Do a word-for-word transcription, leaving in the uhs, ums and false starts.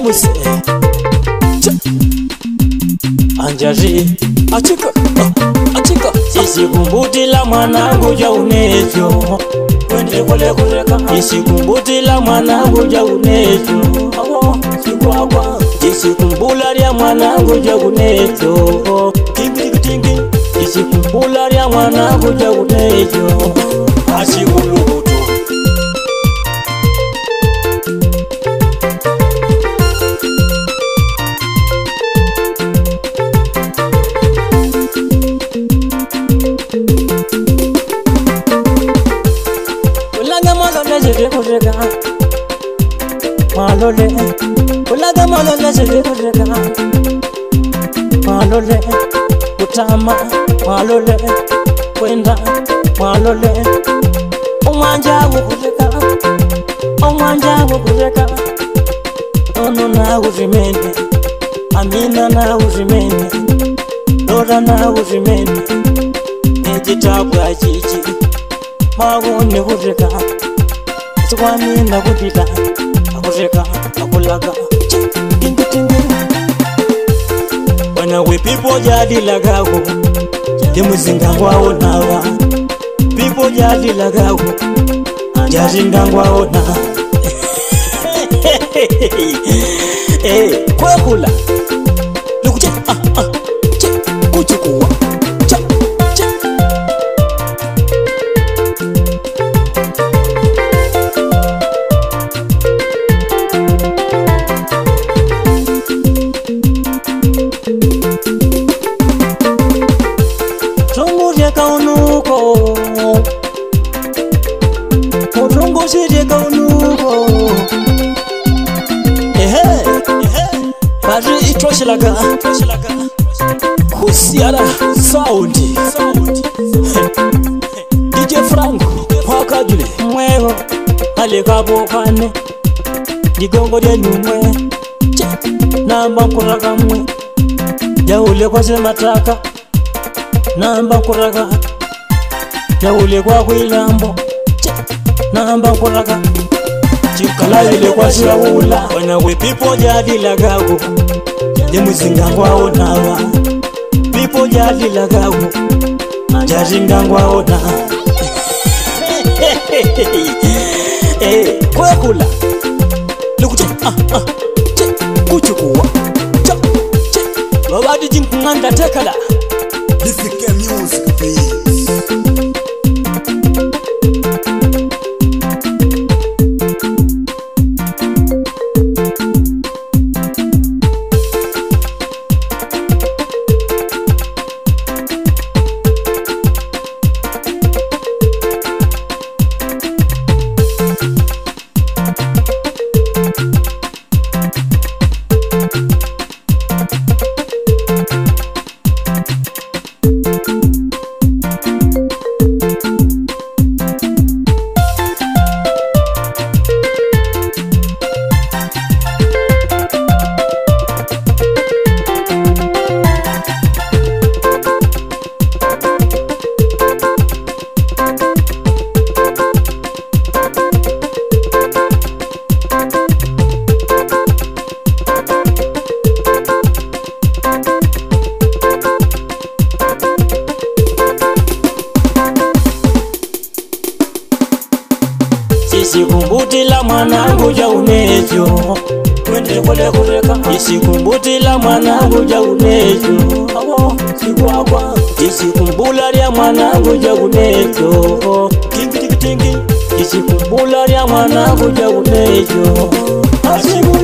Muse Anjari Achika Achika Isikumbutila mwanangu ja unejo Wende kule kureka Isikumbutila mwanangu ja unejo Awo Sikwakwa Isikumbula ria mwanangu ja unejo Kingi tingi Isikumbula ria mwanangu ja unejo Asikulubutu Malole, ulaga malole zile kureka. Malole, utama, malole, kwenda, malole. Omwanja wukureka, omwanja wukureka. Ono na uzimene, Amina na uzimene, Lora na uzimene. Ejitabu achichi, mawone kureka. Swami na kupita akureka akulaga tingi tingi Wana we people jadi lagago Jemuzinga wao nawa People jadi lagago Jazinga wao na Eh kwa kula Lukuche ah ah che kuchukua cha cha Toshilaga Kusiara Sound D J Frank Wakajule Mweho Alekabo kane Digongo de numwe Namba kuraga mwe Jaule kwa semataka Namba kuraga Jaule kwa kuilambo Namba kuraga Chikala ile kwa siwula Wana we people jadi lagago Jemuzinga wao nawa People jadi lagago Jazinga wao na Eh kwa kula Lukuche ah ah che kuchukua cha che Wawadi jinkunganda tekala Lifike music please Isikumbutila mwanangu ja unejo Wende kule kureka Isikumbutila mwanangu ja unejo Awo sikwakwa Isikumbula ria mwanangu ja unejo Kingi tingi tingi Isikumbula ria mwanangu ja unejo Asiku